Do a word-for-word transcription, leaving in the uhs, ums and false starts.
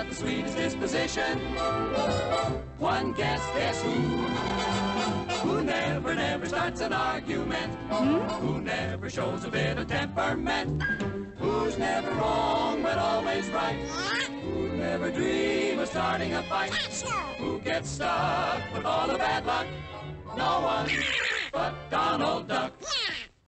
got the sweetest disposition. One guess, guess who? Who never, never starts an argument? Hmm? Who never shows a bit of temperament? Who's never wrong but always right? Who never dream of starting a fight? Who gets stuck with all the bad luck? No one but Donald Duck.